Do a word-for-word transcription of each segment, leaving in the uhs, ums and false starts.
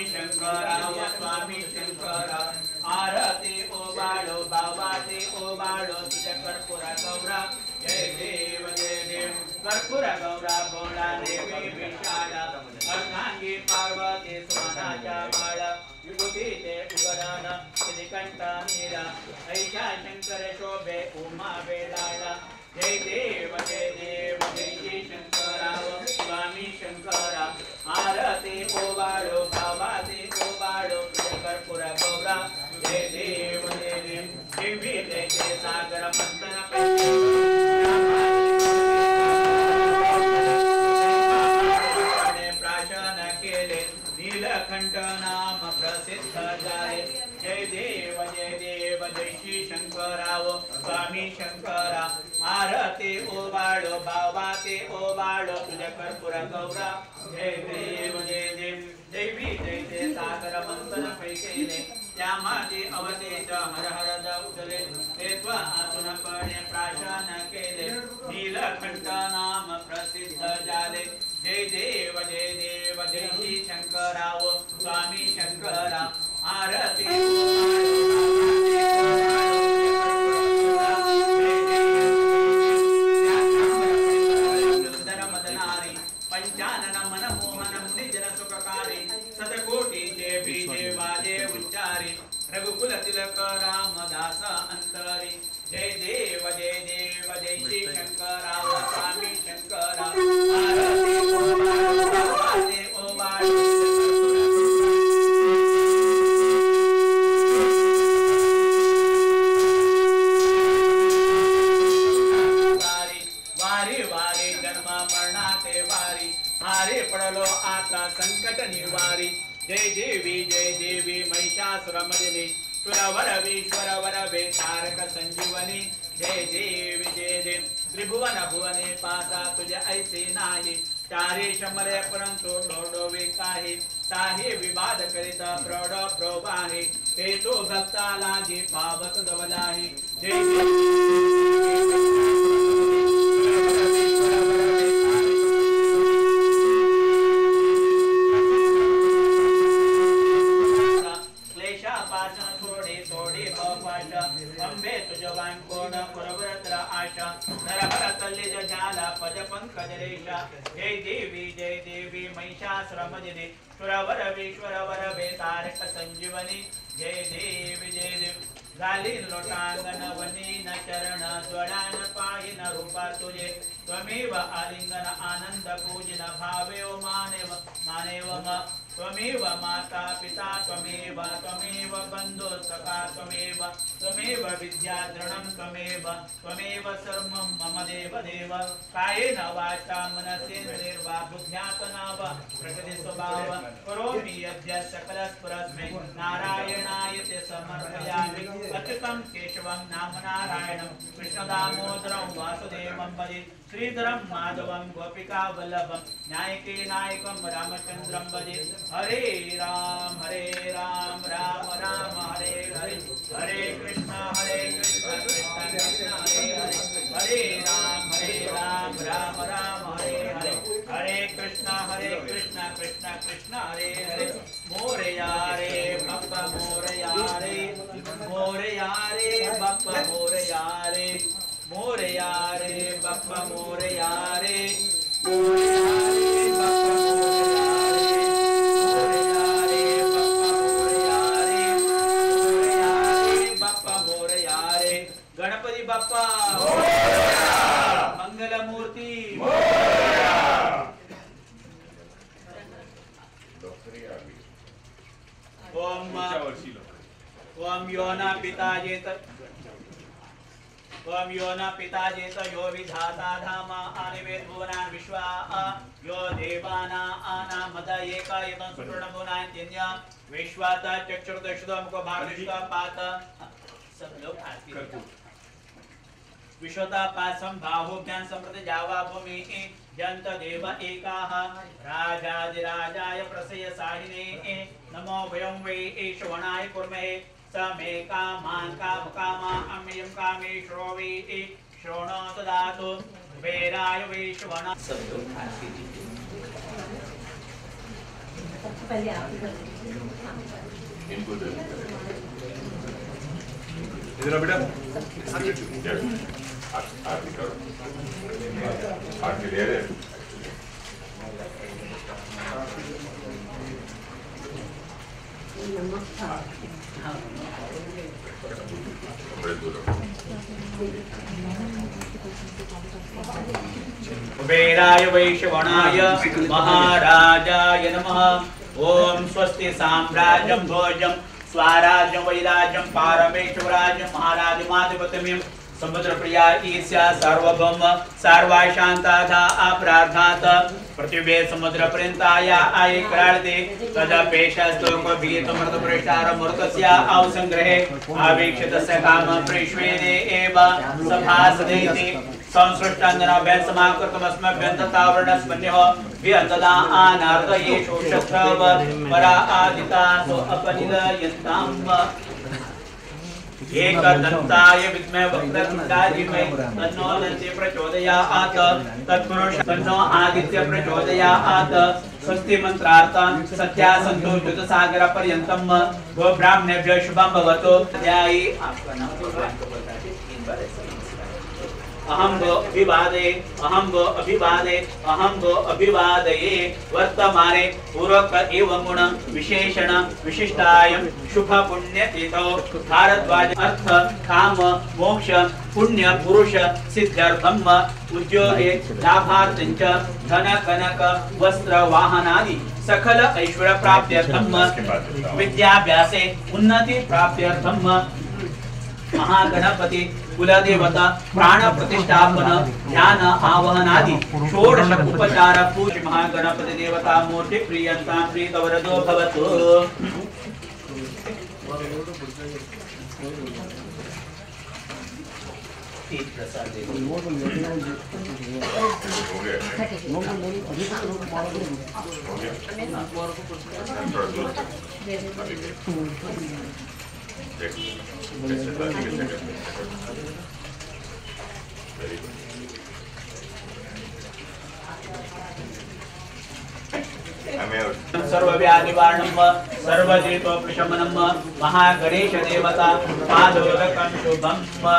शंकराव स्वामी शंकरा आरती ओबाळो भावाते ओबाळो तुझ्या कर्पूरा गौरा जय देव जय देव कर्पूरा गौरा भोळा देवी विशाला अर्धांगी पार्वती सुमनाच्या बाळा विभूतीचे उगडान श्रीकंठा नीला ऐशा शंकर शोभे उमा वेलाळा जय देव जय देव जय श्री शंकराव स्वामी शंकरा आरती ओबाळो भावाते ओबाळो तुझ्या कर्पूरा गौरा जय देव जय देव देवी जय जय सागर मंथन प्राशन केले नीलकंठ नाम प्रसिद्ध झाले जय देव जय देव जय श्री शंकराव स्वामी शंकरा आरती ओबाळो भावाते ओबाळो तुझ्या कर्पूरा गौरा जय देव जय देव देवी जय जय सागर मंथन पैकेले त्यामागे अवधेत हर हर उठले ते त्वा आसुन पणे प्राशन केले नीलकंठ नाम प्रसिद्ध झाले जय देव जय देव जय श्री शंकराव स्वामी शंकरा आरती पंचानन मनमोहन मुनिजन सुखकारी सतकोटी जय बीजे वाजे उच्चारी रघुकुल तिलक रामदास अंतरी जय देव जय देव जय श्री शंकराव स्वामी शंकरा आरती ओबाळो ओबाळो हारे पडलो आता संकट निवारी जय देवी जय देवी महिषासुरमर्दिनी सुरवर वीश्वर वरवे तारक संजीवनी जय देवी जय देव त्रिभुवन भुवने पासा तुझे ऐसे नाही चारे शंभरे परंतु डोडोवे काही साहे विवाद करिता प्रौढ प्रोवाही ते तो भक्ता लागे पावत दवलाही जय अंबे तुझवान कोण पुरवरत्र आशा नरहर तल्लिज जाला पद पंकज रेषा जय देवी जय देवी महिषासुरमर्दिनी सुरवर वीश्वर वरवे तारक संजीवनी जय देवी जय देव झाली लोटांगण वनीन चरण स्वरान पाहिन रूपा तुझे त्वमेव आलिंगन आनंद पूजन भावेव मानेव मानेव म त्वमेव माता पिता त्वमेव त्वमेव बंधु सखा त्वमेव त्वमेव विद्या दृढं त्वमेव त्वमेव सर्वं मम देव देव कायेन वाचा मनसेन्द्रिर्वा बुद्ध्यात्मना वा प्रकृति स्वभाव करोमि यद्य सकलस्परस्मै नारायणाय ते समर्पयामि अच्युतं केशवं नाम नारायणं कृष्णदामोदरं वासुदेवं भजे श्रीधरं माधवं गोपिका वल्लभं नायके नायकं रामचन्द्रं भजे हरे राम हरे राम राम राम हरे हरे हरे कृष्ण हरे कृष्ण कृष्ण कृष्ण हरे हरे हरे राम हरे राम राम राम हरे हरे हरे कृष्ण हरे कृष्ण कृष्ण कृष्ण हरे हरे मोरया रे बप्पा मोरया रे मोरया रे बप्पा मोरया रे मोरया रे बप्पा मोरया रे मोरया रे बप्पा मोरया रे गणपति बाप्पा मंगल मूर्ति ओम ओम योना पिता जेत ओम योना पिता जेत यो विधाता धामा आनिवेद भुवनान विश्वा यो देवाना आना मद एकायतं सुपूर्ण भुवनान तिन्या विश्वाता चक्षुर्दशदा मुख भारदृष्टा पात सब लोग आरती विश्वता पासम बाहुभ्यां संप्रति जावा भूमि जंत देव एकाः राजाधिराजाय प्रसय साहिने नमो वयं वै श्रवणाय कुर्महे समे कामान् कामकामा अम्यं कामेश्वरो वै श्रवणो ददातु वेराय वै श्रवण सब लोग आरती पहले आप इनको दे इधर बेटा आरती करो आरती ले रहे बड़े दूर कुबेराय वैश्रवणाय महाराजाय नमः। ओम स्वस्ति साम्राज्यं भोजं स्वराज्यं वैराज्यं पारमेश्वराज्यं महाराजमाधिपत्यं समुद्र प्रिया ईस्या सार्वभौम सर्वा शांताधा अपराधात पृथ्वी समुद्र पर्यंताया आय कराळते तदपेशस्तु कभीत मृत पृष्ठार मूर्तस्य अवसंग्रहे आवेक्षितस्य काम प्रेष्वेदे एव सभासदेति संसृष्टांजना व्यसमाकृतमस्मभ्यन्ततावर्णस्मन्यः व्यन्तदा अनार्दयेषु शत्रव परा आदितासो अपनिलयन्ताम् एकदन्ताय विद्महे वक्रतुण्डाय धीमहि तन्नो दन्ति प्रचोदयात् तत्पुरुष तन्नो आदित्य प्रचोदयात् स्वस्ति मंत्रार्थं सत्यासन्तो युतसागर पर्यन्तं गो ब्राह्मणेभ्यः शुभं भवतु। ध्यायि आपका नाम अहं गो अभिवादये अहं गो अभिवादये अहं गो अभिवादये वर्तमाने पूर्वक एवं गुण विशेषण विशिष्टायं शुभ पुण्य तिथौ भारद्वाज अर्थ काम मोक्ष पुण्य पुरुष सिद्ध्यर्थम उद्योगे लाभार्थं च धन कनक वस्त्र वाहनादि सकल ऐश्वर्य प्राप्त्यर्थम विद्याभ्यासे उन्नति प्राप्त्यर्थम महागणपति कुलदेवता प्राण प्रतिष्ठापन ध्यान आवाहन आदि षोडश उपचार पूज महागणपति देवता मूर्ति प्रियंता प्रीतवरदो भवतु। सर्वव्याधिवारणं सर्वजेतोपशमनं महागणेश देवता पादोदकं शुभं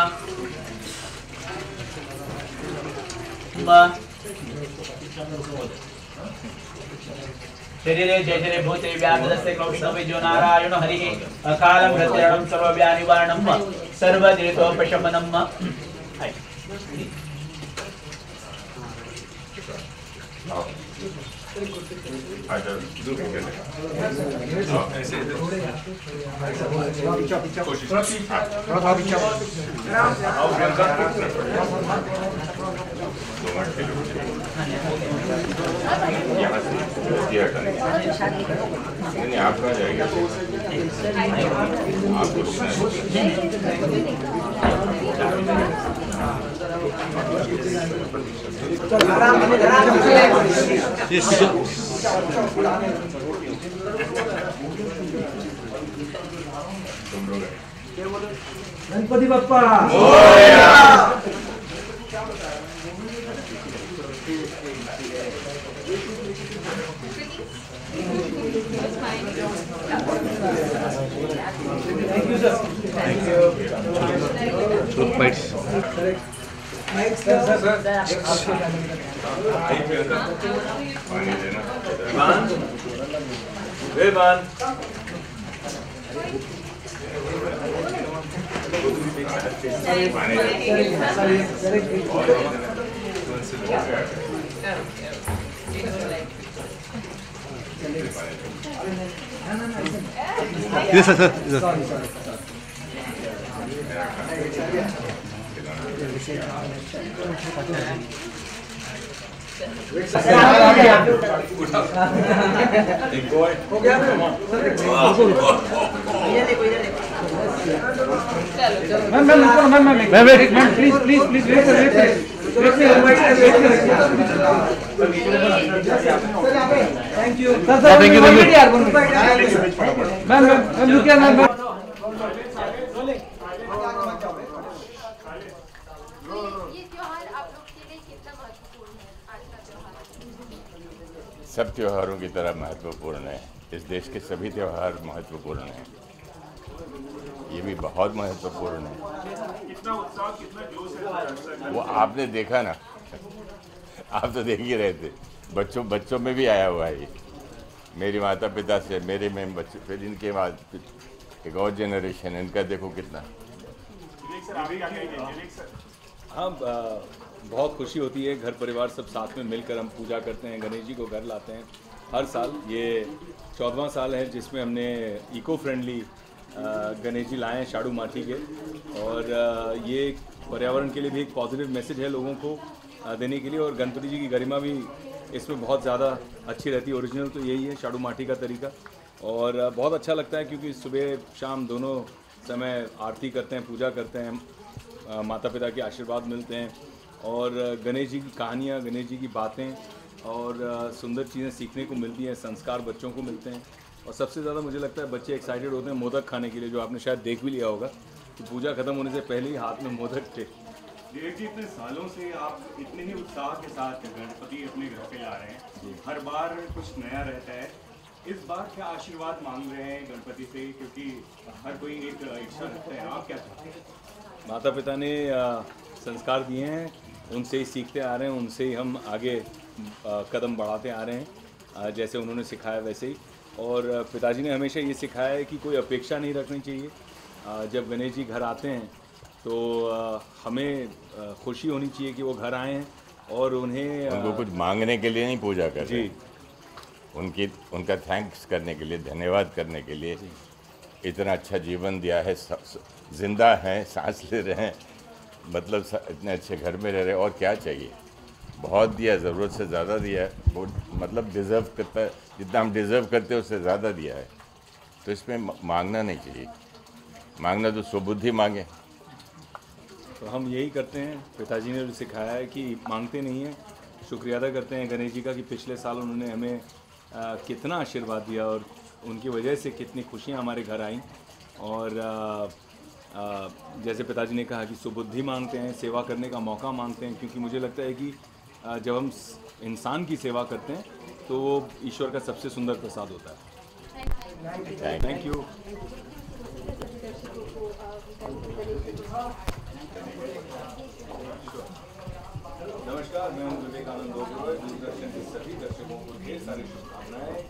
शरीरे जय जय भूते व्याधस्य कौष्णविजो नारायण हरिः अकालं प्रत्यरणं सर्वव्याधिवारणं सर्वजेतोपशमनं नहीं आप कहाँ जाएंगे Ganpati Bappa Thank you, sir. Thank you. Look, bites. Thanks, sir. पानी देना Vivan. Yes, sir. Yes. Sorry, sorry. हो गया ma'am ma'am ma'am ma'am ma'am wait ma'am please please please wait wait wait thank you sir sir thank you ma'am ma'am ma'am look here ma'am सब त्योहारों की तरह महत्वपूर्ण है। इस देश के सभी त्यौहार महत्वपूर्ण हैं, ये भी बहुत महत्वपूर्ण है। कितना उत्साह, कितना जोश है वो आपने देखा ना, आप तो देख ही रहे थे, बच्चों बच्चों में भी आया हुआ है ये। मेरे माता पिता से, मेरे में बच्चे, फिर इनके बाद एक और जनरेशन, इनका देखो कितना। हाँ, बहुत खुशी होती है, घर परिवार सब साथ में मिलकर हम पूजा करते हैं, गणेश जी को घर लाते हैं हर साल। ये चौदहवां साल है जिसमें हमने इको फ्रेंडली गणेश जी लाए हैं शाड़ू माटी के, और ये पर्यावरण के लिए भी एक पॉजिटिव मैसेज है लोगों को देने के लिए, और गणपति जी की गरिमा भी इसमें बहुत ज़्यादा अच्छी रहती है। ओरिजिनल तो यही है शाड़ू माटी का तरीका, और बहुत अच्छा लगता है क्योंकि सुबह शाम दोनों समय आरती करते हैं, पूजा करते हैं, माता पिता के आशीर्वाद मिलते हैं, और गणेश जी की कहानियाँ, गणेश जी की बातें और सुंदर चीज़ें सीखने को मिलती हैं, संस्कार बच्चों को मिलते हैं। और सबसे ज़्यादा मुझे लगता है बच्चे एक्साइटेड होते हैं मोदक खाने के लिए, जो आपने शायद देख भी लिया होगा कि पूजा ख़त्म होने से पहले ही हाथ में मोदक थे। विवेक जी, इतने सालों से आप इतने ही उत्साह के साथ गणपति अपने घर पे ला रहे हैं, हर बार कुछ नया रहता है। इस बार क्या आशीर्वाद मांग रहे हैं गणपति से, क्योंकि हर कोई एक इच्छा रखता है, आप क्या चाहते हैं? माता पिता ने संस्कार दिए हैं, उनसे ही सीखते आ रहे हैं, उनसे ही हम आगे कदम बढ़ाते आ रहे हैं, जैसे उन्होंने सिखाया वैसे ही। और पिताजी ने हमेशा ये सिखाया है कि कोई अपेक्षा नहीं रखनी चाहिए। जब गणेश जी घर आते हैं तो हमें खुशी होनी चाहिए कि वो घर आए हैं, और उन्हें उनको कुछ मांगने के लिए नहीं पूजा कर रहे, जी उनकी उनका थैंक्स करने के लिए, धन्यवाद करने के लिए, इतना अच्छा जीवन दिया है, जिंदा हैं, सांस ले रहे हैं, मतलब इतने अच्छे घर में रह रहे हैं, और क्या चाहिए। बहुत दिया, ज़रूरत से ज़्यादा दिया है, वो मतलब डिज़र्व करता है, जितना हम डिज़र्व करते हैं उससे ज़्यादा दिया है, तो इसमें मांगना नहीं चाहिए। मांगना तो स्वबुद्धि मांगे। तो हम यही करते हैं, पिताजी ने जो सिखाया है कि मांगते नहीं हैं, शुक्रिया अदा करते हैं गणेश जी का कि पिछले साल उन्होंने हमें आ, कितना आशीर्वाद दिया, और उनकी वजह से कितनी खुशियाँ हमारे घर आईं। और आ, आ, जैसे पिताजी ने कहा कि सुबुद्धि मांगते हैं, सेवा करने का मौका मांगते हैं, क्योंकि मुझे लगता है कि आ, जब हम इंसान की सेवा करते हैं तो वो ईश्वर का सबसे सुंदर प्रसाद होता है। Thank you. नमस्कार, मैं हूं विवेकानंद दूरदर्शन के सभी दर्शकों को ढेर सारी शुभकामनाएं।